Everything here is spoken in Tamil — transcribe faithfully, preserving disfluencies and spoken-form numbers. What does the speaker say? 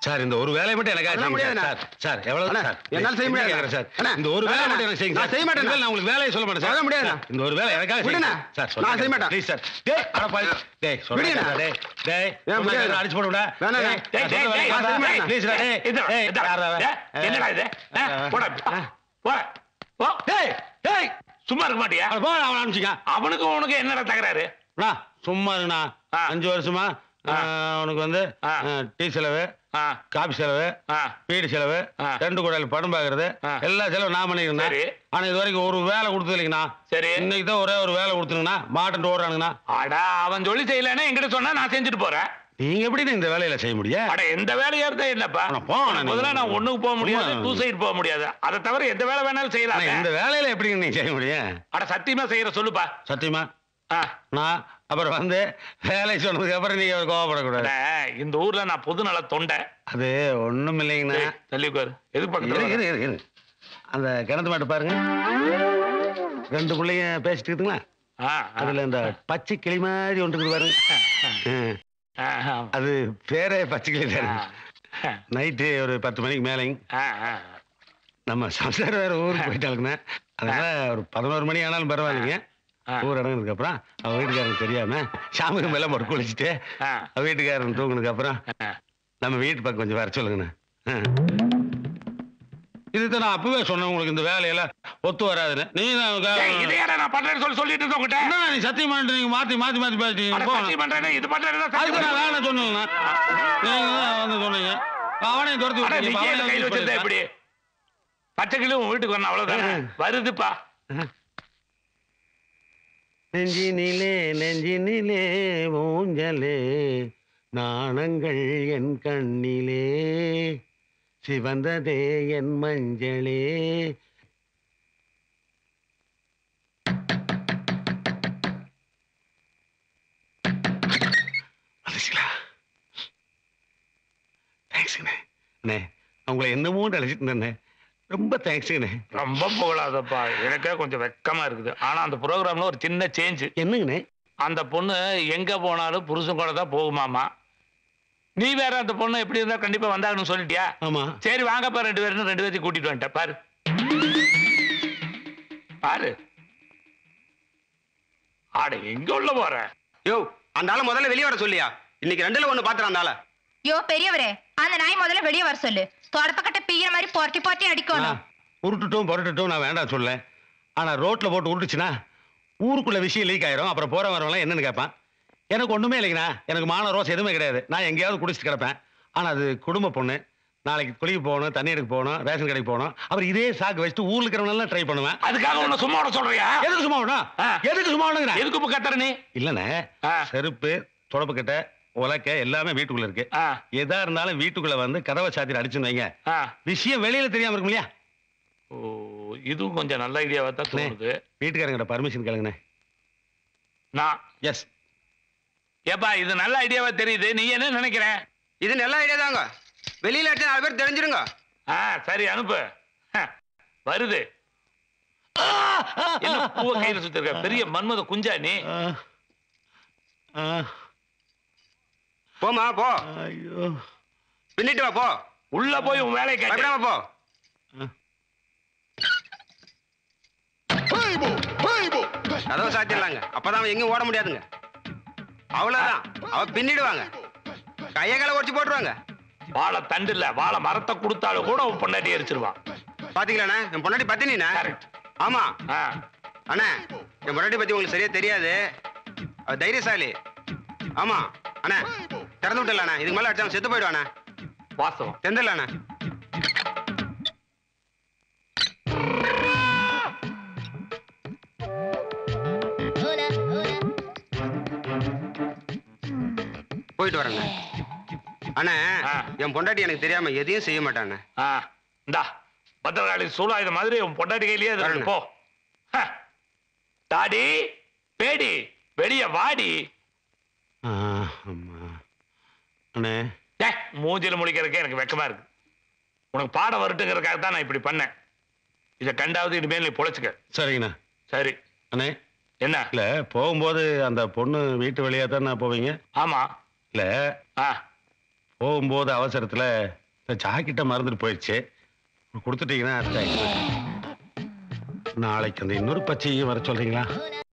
சார் இந்த ஒரு வேலையை மட்டும் எனக்கு அதெல்லாம் முடியாது சார் சார் எவ்வளவு சார் என்னால செய்ய முடியாது சார் இந்த ஒரு வேலை மட்டும் எனக்கு செய்யுங்க நான் செய்ய மாட்டேன் நான் உங்களுக்கு வேலையை சொல்ல மாட்டேன் சார் முடியாது இந்த ஒரு வேலை எனக்காக விடுங்க சார் நான் செய்ய மாட்டேன் ப்ளீஸ் சார் டேய் அட பாய் டேய் சொல்லுங்க டேய் டேய் ஏன் முடியாது அடிச்சு போடுடா வேணாம் டேய் டேய் ப்ளீஸ் டேய் டேய் என்னடா இது போடா போ போ டேய் டேய் சும்மா இருக்க மாட்டியா போ அவன் அனுப்பிச்சிங்க அவனுக்கு உனக்கு என்னடா தகராறு சும்மா இருக்குண்ணா அஞ்சு வருஷமா உனக்கு வந்து டீ செலவு காபி செலவு வீடு செலவு ரெண்டு கூடையில் படம் பாக்குறது எல்லா செலவும் நான் பண்ணிக்கிறேன் ஆனா இது வரைக்கும் ஒரு வேலை கொடுத்தது இல்லைங்கண்ணா சரி இன்னைக்கு தான் ஒரே ஒரு வேலை கொடுத்துருங்கண்ணா மாட்டு ஓடுறானுங்கண்ணா அடா அவன் சொல்லி செய்யலன்னா என்கிட்ட சொன்னா நான் செஞ்சுட்டு போறேன் நீங்க எப்படி இந்த வேலையில செய்ய முடியும் அட எந்த வேலையா இருந்தா என்னப்பா முதல்ல நான் ஒண்ணுக்கு போக முடியாது டூ சைடு போக முடியாது அதை தவிர எந்த வேலை வேணாலும் செய்யலாம் இந்த வேலையில எப்படி நீங்க செய்ய முடியும் அட சத்தியமா செய்யற சொல்லுப்பா சத்தியமா நான் அப்புறம் வந்து வேலை சொன்னதுக்கு அப்புறம் நீங்க கோவப்படக்கூடாது இந்த ஊர்ல நான் பொது நல தொண்டை அது ஒண்ணும் இல்லைங்கண்ணா தள்ளி உட்காரு எதுக்கு பக்கத்துல அந்த கிணத்து மாட்டு பாருங்க ரெண்டு பிள்ளைங்க பேசிட்டு இருக்குங்களா அதுல இந்த பச்சை கிளி மாதிரி ஒன்று இருக்குது பாருங்க அது பேரே பச்சை கிளி தானே நைட்டு ஒரு பத்து மணிக்கு மேலேங்க நம்ம சம்சாரம் வேற ஊருக்கு போயிட்டாளுங்கண்ணா அதனால ஒரு பதினோரு மணி ஆனாலும் பரவாயில்லைங்க ஊர் இடங்குறதுக்கு அப்புறம் அவன் வீட்டுக்காரனுக்கு தெரியாம சாமிக்கு மேல மொட்டை குளிச்சுட்டு அவன் வீட்டுக்காரன் தூங்கினதுக்கு அப்புறம் நம்ம வீட்டு பக்கம் கொஞ்சம் வர சொல்லுங்கண்ணா இதுதான் நான் அப்பவே சொன்னேன் உங்களுக்கு இந்த வேலையெல்லாம் ஒத்து வராதுன்னு நீ நான் பண்றேன்னு சொல்லி சொல்லிட்டு இருந்தேன் நீ சத்தியம் பண்ணிட்டு நீங்க மாத்தி மாத்தி மாத்தி பேசிட்டீங்க இது பண்றேன் அதுக்கு நான் வேலை சொன்னீங்கண்ணா நீங்க தான் வந்து சொன்னீங்க அவனையும் துரத்தி எப்படி பச்சை கிளி உன் வீட்டுக்கு வரணும் அவ்வளவுதானே வருதுப்பா நெஞ்சினிலே நெஞ்சினிலே ஊஞ்சலே நாணங்கள் என் கண்ணிலே சிவந்ததே என் மஞ்சளே உங்களை என்னமோ அழைச்சிட்டு இருந்தேன் ரொம்ப தேங்க்ஸ்ண்ணே ரொம்ப புகழாதப்பா எனக்கே கொஞ்சம் வெக்கமா இருக்குது ஆனா அந்த ப்ரோக்ராம்ல ஒரு சின்ன சேஞ்ச் என்னங்கண்ணே அந்த பொண்ணு எங்க போனாலும் புருஷன் கூட தான் போகுமாமா நீ வேற அந்த பொண்ணு எப்படி இருந்தா கண்டிப்பா வந்தாங்கன்னு சொல்லிட்டியா ஆமா சரி வாங்கப்பா ரெண்டு பேரும் ரெண்டு பேர்த்தையும் கூட்டிட்டு வந்துட்டேன் பாரு பாரு ஆட எங்க உள்ள போற யோ அந்த ஆளை முதல்ல வெளியே வர சொல்லியா இன்னைக்கு ரெண்டுல ஒண்ணு பாத்துறான் அந்த ஆளை யோ பெரியவரே அந்த நாய் முதல்ல வெளியே வர சொல்லு தொடப்பக்கட்ட பீய மாதிரி பொரட்டி பொரட்டி அடிக்கணும் உருட்டுட்டும் பொரட்டுட்டும் நான் வேண்டாம் சொல்ல ஆனா ரோட்ல போட்டு உருட்டுச்சுன்னா ஊருக்குள்ள விஷயம் லீக் ஆயிரும் அப்புறம் போற வரவெல்லாம் என்னன்னு கேட்பான் எனக்கு ஒண்ணுமே இல்லைங்கண்ணா எனக்கு மான ரோஸ் எதுவுமே கிடையாது நான் எங்கேயாவது குடிச்சிட்டு கிடப்பேன் ஆனா அது குடும்ப பொண்ணு நாளைக்கு குளிக்க போகணும் தண்ணி எடுக்க போகணும் ரேஷன் கடைக்கு போகணும் அப்புறம் இதே சாக்கு வச்சுட்டு ஊர்ல இருக்கிறவங்க ட்ரை பண்ணுவேன் அதுக்காக உன்னை சும்மா விட சொல்றியா எதுக்கு சும்மா விடணும் எதுக்கு சும்மா விடுங்க எதுக்கு இப்ப கத்துற நீ இல்லண்ணே செருப்பு தொடப்பு கட்ட உலக்க எல்லாமே வீட்டுக்குள்ள இருக்கு எதா இருந்தாலும் வீட்டுக்குள்ள வந்து கதவை சாத்திட்டு அடிச்சுன்னு வைங்க விஷயம் வெளியில தெரியாம இருக்கும் இல்லையா ஓ இதுவும் கொஞ்சம் நல்ல ஐடியாவா தான் தோணுது வீட்டுக்காரங்கிட்ட பர்மிஷன் கேளுங்கண்ணே நான் எஸ் ஏப்பா இது நல்ல ஐடியாவா தெரியுது நீ என்ன நினைக்கிற இது நல்ல ஐடியா தாங்க வெளியில எடுத்து நாலு பேர் தெரிஞ்சிருங்க ஆ சரி அனுப்பு வருது என்ன பூவை கையில சுத்திருக்க பெரிய மன்மத குஞ்சா நீ போமா போ ஐயோ பின்னிட்டு வா போ உள்ள போய் உன் வேலையை கேட்காம போ கதவை சாத்திடலாங்க அப்பதான் எங்கேயும் ஓட முடியாதுங்க அவ்வளவுதான் அவ பின்னிடுவாங்க கைய கால உடச்சு போட்டுருவாங்க வாழை தண்டு இல்ல வாழை மரத்தை கொடுத்தாலும் கூட உன் பொண்டாட்டி எரிச்சிருவான் பாத்தீங்களா என் பொண்டாட்டி பத்தினா ஆமா அண்ணா என் பொண்டாட்டி பத்தி உங்களுக்கு சரியா தெரியாது அவ தைரியசாலி ஆமா அண்ணா திறந்து விட்டுல இதுக்கு மேல அடிச்சா செத்து போயிடுவாண்ணா வாசம் தெந்தல போயிட்டு வரேங்க அண்ணா என் பொண்டாட்டி எனக்கு தெரியாம எதையும் செய்ய மாட்டானே இந்தா பத்திரகாளி சூழாயுத மாதிரி உன் பொண்டாட்டி கையிலேயே போ தாடி பேடி வெளிய வாடி மூஞ்சில முடிக்கிறதுக்கே எனக்கு வெக்கமா இருக்கு உனக்கு பாடம் வரட்டுங்கிறதுக்காக தான் நான் இப்படி பண்ணேன் இதை கண்டாவது இனிமேல் நீ பொழைச்சுக்க சரிங்கண்ணா சரி அண்ணே என்ன இல்ல போகும்போது அந்த பொண்ணு வீட்டு வழியா தான் போவீங்க ஆமா இல்ல போகும்போது அவசரத்துல இந்த ஜாக்கெட்டை மறந்துட்டு போயிடுச்சு. கொடுத்துட்டீங்கன்னா அர்த்தம். நாளைக்கு அந்த இன்னொரு பச்சையும் வர சொல்றீங்களா?